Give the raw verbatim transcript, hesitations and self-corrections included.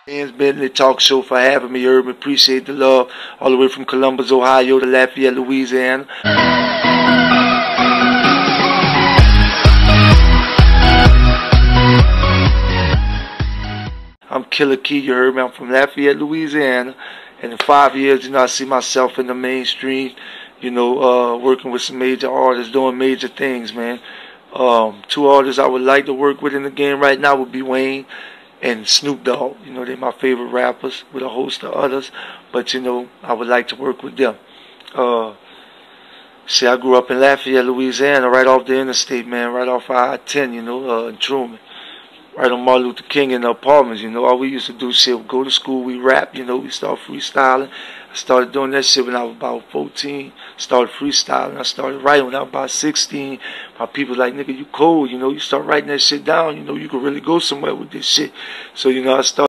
It's been the talk show for having me. Urban, appreciate the love. All the way from Columbus, Ohio to Lafayette, Louisiana. I'm Killer Key, you heard me. I'm from Lafayette, Louisiana. And in five years, you know, I see myself in the mainstream, you know, uh, working with some major artists, doing major things, man. Um, two artists I would like to work with in the game right now would be Wayne and Snoop Dogg. You know, they're my favorite rappers with a host of others. But, you know, I would like to work with them. Uh, see, I grew up in Lafayette, Louisiana, right off the interstate, man, right off I ten, you know, uh, in Truman. Right on Martin Luther King in the apartments, you know. All we used to do shit, we'd go to school, we rap, you know, we start freestyling. I started doing that shit when I was about fourteen. Started freestyling. I started writing when I was about sixteen. My people like, nigga, you cold, you know. You start writing that shit down, you know, you could really go somewhere with this shit. So, you know, I started.